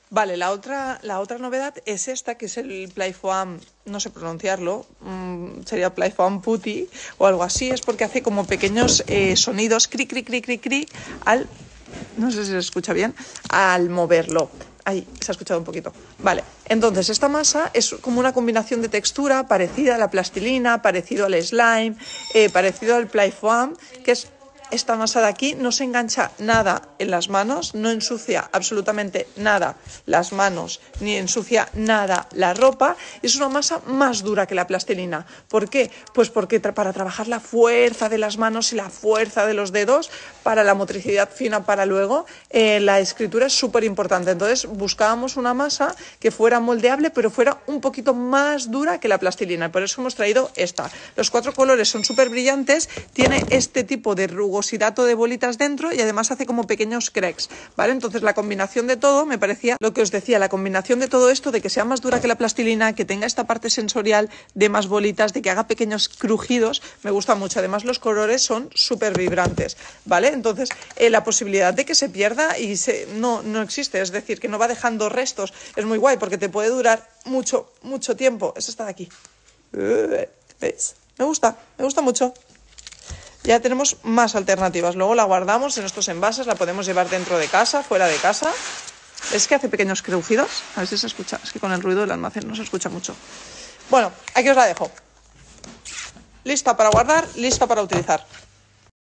Vale, la otra novedad es esta, que es el Playfoam, no sé pronunciarlo, sería Playfoam Putty o algo así, es porque hace como pequeños sonidos, cri, cri, cri, cri, cri, al, no sé si se escucha bien, al moverlo. Ahí, se ha escuchado un poquito. Vale, entonces esta masa es como una combinación de textura parecida a la plastilina, parecido al slime, parecido al Playfoam, que es esta masa de aquí. No se engancha nada en las manos, no ensucia absolutamente nada las manos, ni ensucia nada la ropa. Es una masa más dura que la plastilina. ¿Por qué? Pues porque para trabajar la fuerza de las manos y la fuerza de los dedos, para la motricidad fina para luego, la escritura es súper importante. Entonces buscábamos una masa que fuera moldeable, pero fuera un poquito más dura que la plastilina. Por eso hemos traído esta. Los 4 colores son súper brillantes, tiene este tipo de rugosidad o de bolitas dentro y además hace como pequeños cracks, ¿vale? Entonces la combinación de todo, me parecía lo que os decía, la combinación de todo esto, de que sea más dura que la plastilina, que tenga esta parte sensorial de más bolitas, de que haga pequeños crujidos, me gusta mucho. Además los colores son súper vibrantes, ¿vale? Entonces la posibilidad de que se pierda no existe, es decir, que no va dejando restos, es muy guay porque te puede durar mucho tiempo. Es esta de aquí, ¿veis? Me gusta mucho. Ya tenemos más alternativas. Luego la guardamos en estos envases, la podemos llevar dentro de casa, fuera de casa. Es que hace pequeños crujidos. A ver si se escucha. Es que con el ruido del almacén no se escucha mucho. Bueno, aquí os la dejo. Lista para guardar, lista para utilizar.